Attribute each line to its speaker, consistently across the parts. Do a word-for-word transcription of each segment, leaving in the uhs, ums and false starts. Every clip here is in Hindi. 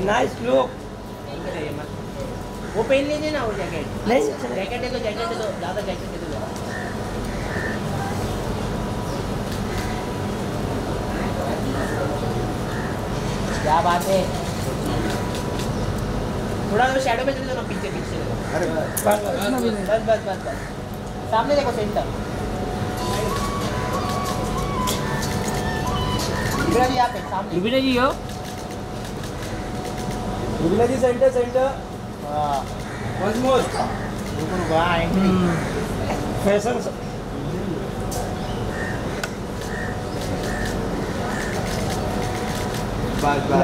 Speaker 1: Nice look.
Speaker 2: वो पहन लीजिए ना वो जैकेट।
Speaker 1: नहीं
Speaker 2: जैकेट है तो जैकेट है तो ज़्यादा जैकेट है तो ज़्यादा। क्या बात है। थोड़ा तो शैडो में चले जाओ ना पीछे पीछे।
Speaker 1: अरे बस
Speaker 2: बस बस बस बस सामने देखो सेंटर। रुबीना जी आप सामने।
Speaker 3: रुबीना जी हो।
Speaker 1: Rubina ji centre centre.
Speaker 2: हाँ
Speaker 1: वंस मोर।
Speaker 2: वाह एंट्री।
Speaker 1: फैशन
Speaker 4: बस बस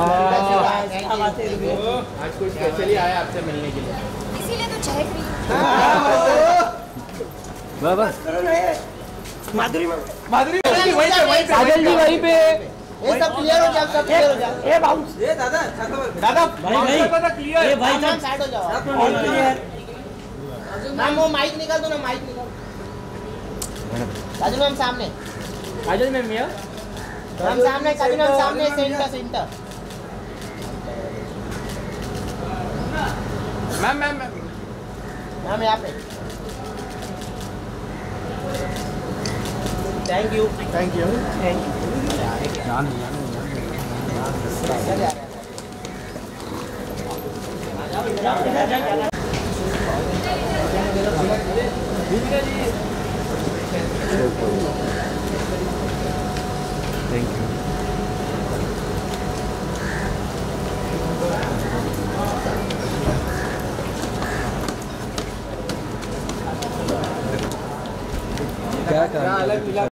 Speaker 4: आज कुछ स्पेशली आया आपसे मिलने के लिए,
Speaker 5: इसीलिए तो चहक रही
Speaker 3: बस बस
Speaker 1: माधुरी
Speaker 4: माधुरी वहीं पे वहीं पे
Speaker 3: काजल जी वहीं पे।
Speaker 2: ये सब क्लियर हो जाओ, सब क्लियर हो जाओ।
Speaker 1: ए बाउंस
Speaker 4: ये दादा दादा
Speaker 1: भाई भाई
Speaker 4: क्लियर।
Speaker 1: ए भाई
Speaker 2: मैम साइड हो जाओ।
Speaker 1: All clear.
Speaker 2: मैम वो माइक निकाल दो ना, माइक निकाल। काजल मैम सामने।
Speaker 3: काजल मैम ये
Speaker 2: मैम सामने, काजल मैम सामने, centre centre.
Speaker 4: Ma'am ma'am ma'am
Speaker 2: ma'am यहाँ पे। Thank you
Speaker 4: thank you.
Speaker 2: Thank you.
Speaker 4: Thank you.
Speaker 1: क्या अलग मिला।